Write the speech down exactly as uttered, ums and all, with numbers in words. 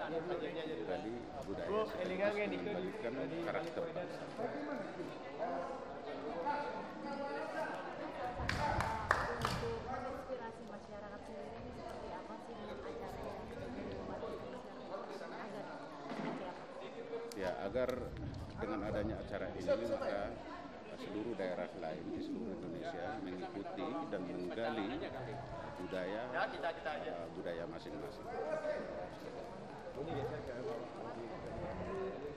menggali budaya sekaligus mengembalikan karakter bangsa. Untuk menginspirasi masyarakat sendiri ini seperti apa sih acara yang dibuat agar seperti apa? Ya, agar dengan adanya acara ini maka seluruh daerah lain di seluruh Indonesia mengikuti dan menggali budaya uh, budaya masing-masing.